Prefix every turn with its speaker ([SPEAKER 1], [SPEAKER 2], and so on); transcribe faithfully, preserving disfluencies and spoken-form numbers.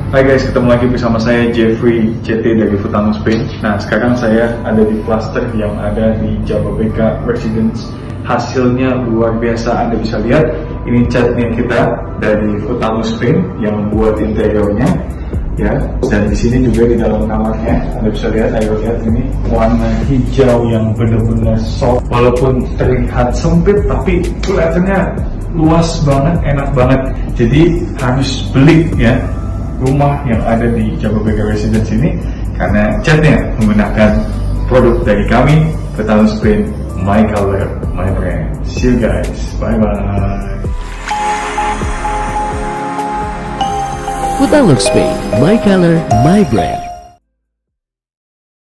[SPEAKER 1] Hai guys, ketemu lagi bersama saya Jeffrey C T dari Futanus Paint. Nah, sekarang saya ada di cluster yang ada di Jababeka Residence. Hasilnya luar biasa, Anda bisa lihat. Ini catnya kita dari Futanus Paint yang buat interiornya, ya. Dan di sini juga di dalam kamarnya, Anda bisa lihat, ayo lihat ini warna hijau yang benar-benar soft. Walaupun terlihat sempit, tapi kelihatannya luas banget, enak banget. Jadi harus beli ya rumah yang ada di Jababeka Residence ini, karena catnya menggunakan produk dari kami, Futanus Paint, My Color, My Brand. See you guys, bye bye.
[SPEAKER 2] Futanus Paint, My Color, My Brand.